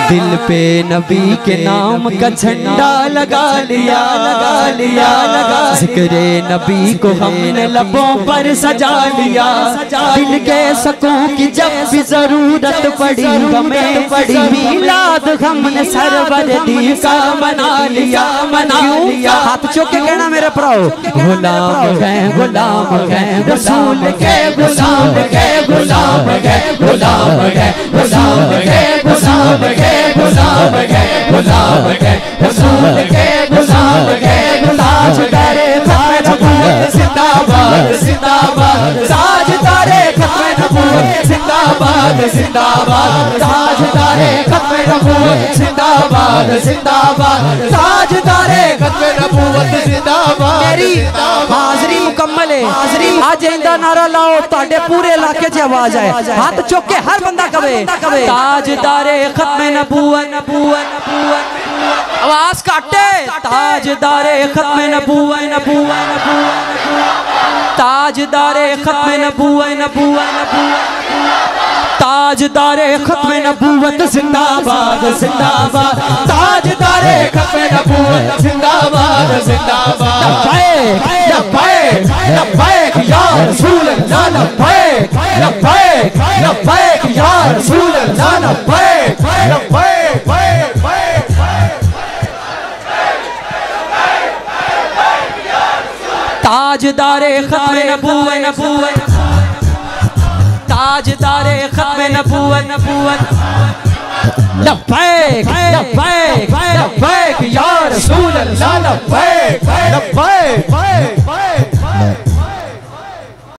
दिल पे नबी के नाम का झंडा लगा लिया, लगा लिया, लगा। जिक्रे नबी को हमने लबों पर सजा लिया। दिल के सकून की जब भी जरूरत पड़ी हमें पड़ी, मिलाद हमने सरवर दी का मना लिया, मना लिया। हाथ चौक के कहना मेरे भराओ, गुलाम है, गुलाम है, रसूल के गुलाम है, गुलाम है, गुलाम है, गुलाम है, गुलाम है, गुलाम है, गुलाम है, रसूल के गुलाम है, गुलाम करे खत्म नबूवत जिंदाबाद, जिंदाबाद। ताजदारे खत्म नबूवत जिंदाबाद, जिंदाबाद। ताजदारे खत्म नबूवत जिंदाबाद, जिंदाबाद। ताजदारे खत्म नबूवत जिंदाबाद। मेरी हाजरी मुकम्मल है, हाजरी। आज इंदा नारा लाओ, ताड़े पूरे इलाके से आवाज आए। हाथ चौक के हर बंदा कवे, ताजदारे खत्म नबूवत, नबूवत, नबूवत। आवाज काटे, ताजदारे खत्म नबूवत, नबूवत, नबूवत। ताजदारे खत्म नबूवत, नबूवत, नबूवत। ताजदारे खत्म नबूवत जिंदाबाद, जिंदाबाद। ताजदारे खत्म नबूवत जिंदाबाद, जिंदाबाद। लब्बैक, लब्बैक, लब्बैक या रसूल अल्लाह, लब्बैक, लब्बैक, लब्बैक या रसूल अल्लाह, लब्बैक, लब्बैक, लब्बैक। ताजदारे खत्म नबूवत, नबूवत। ताजदारे खत्म नबूवत, नबूवत। लब्बैक, लब्बैक, लब्बैक या रसूल अल्लाह, लब्बैक, लब्बैक।